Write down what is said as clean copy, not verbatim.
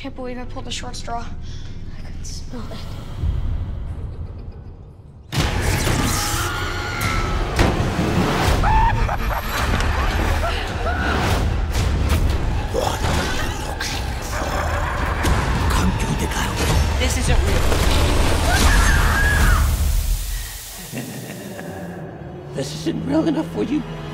can't believe I pulled a short straw. I could smell it. What are you looking for? Come to the ground. This isn't real. This isn't real enough for you.